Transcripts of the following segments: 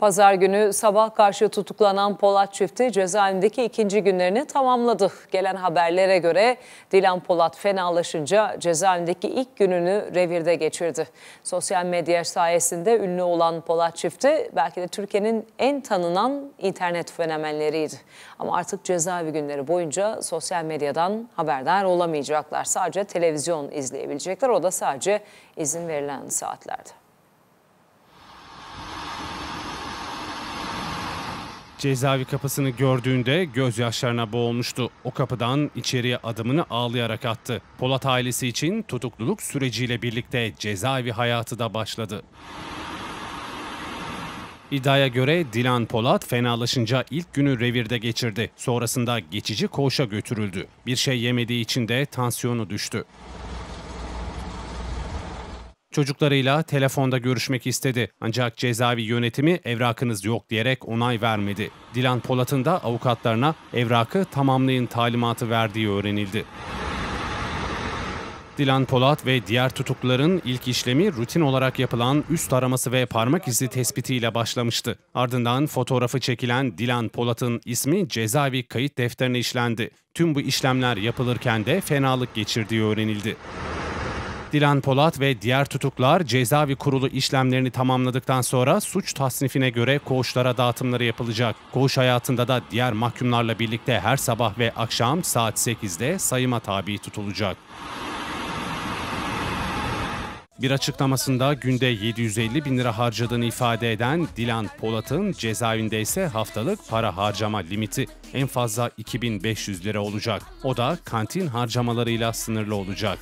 Pazar günü sabah karşı tutuklanan Polat çifti cezaevindeki ikinci günlerini tamamladı. Gelen haberlere göre Dilan Polat fenalaşınca cezaevindeki ilk gününü revirde geçirdi. Sosyal medya sayesinde ünlü olan Polat çifti belki de Türkiye'nin en tanınan internet fenomenleriydi. Ama artık cezaevi günleri boyunca sosyal medyadan haberdar olamayacaklar. Sadece televizyon izleyebilecekler, o da sadece izin verilen saatlerde. Cezaevi kapısını gördüğünde gözyaşlarına boğulmuştu. O kapıdan içeriye adımını ağlayarak attı. Polat ailesi için tutukluluk süreciyle birlikte cezaevi hayatı da başladı. İddiaya göre Dilan Polat fenalaşınca ilk günü revirde geçirdi. Sonrasında geçici koğuşa götürüldü. Bir şey yemediği için de tansiyonu düştü. Çocuklarıyla telefonda görüşmek istedi. Ancak cezaevi yönetimi evrakınız yok diyerek onay vermedi. Dilan Polat'ın da avukatlarına evrakı tamamlayın talimatı verdiği öğrenildi. Dilan Polat ve diğer tutukluların ilk işlemi rutin olarak yapılan üst araması ve parmak izi tespitiyle başlamıştı. Ardından fotoğrafı çekilen Dilan Polat'ın ismi cezaevi kayıt defterine işlendi. Tüm bu işlemler yapılırken de fenalık geçirdiği öğrenildi. Dilan Polat ve diğer tutuklular cezaevi kurulu işlemlerini tamamladıktan sonra suç tasnifine göre koğuşlara dağıtımları yapılacak. Koğuş hayatında da diğer mahkumlarla birlikte her sabah ve akşam saat 8'de sayıma tabi tutulacak. Bir açıklamasında günde 750 bin lira harcadığını ifade eden Dilan Polat'ın cezaevinde ise haftalık para harcama limiti en fazla 2500 lira olacak. O da kantin harcamalarıyla sınırlı olacak.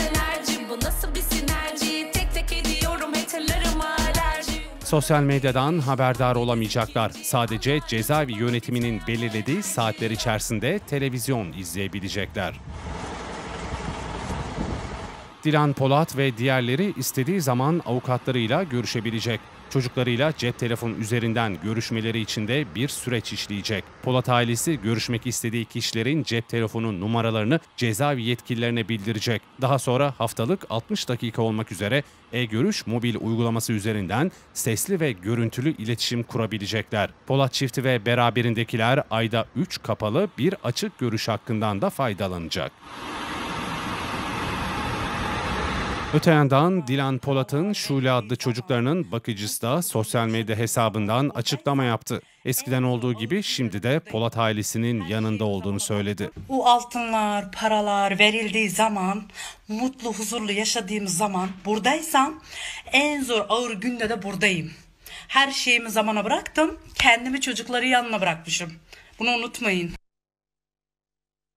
Sosyal medyadan haberdar olamayacaklar. Sadece cezaevi yönetiminin belirlediği saatler içerisinde televizyon izleyebilecekler. Dilan Polat ve diğerleri istediği zaman avukatlarıyla görüşebilecek. Çocuklarıyla cep telefonu üzerinden görüşmeleri için de bir süreç işleyecek. Polat ailesi görüşmek istediği kişilerin cep telefonu numaralarını cezaevi yetkililerine bildirecek. Daha sonra haftalık 60 dakika olmak üzere e-görüş mobil uygulaması üzerinden sesli ve görüntülü iletişim kurabilecekler. Polat çifti ve beraberindekiler ayda 3 kapalı bir açık görüş hakkından da faydalanacak. Öte yandan Dilan Polat'ın Şule adlı çocuklarının bakıcısı da sosyal medya hesabından açıklama yaptı. Eskiden olduğu gibi şimdi de Polat ailesinin yanında olduğunu söyledi. Bu altınlar, paralar verildiği zaman, mutlu, huzurlu yaşadığımız zaman buradaysam en zor ağır günde de buradayım. Her şeyimi zamana bıraktım, kendimi çocukları yanına bırakmışım. Bunu unutmayın.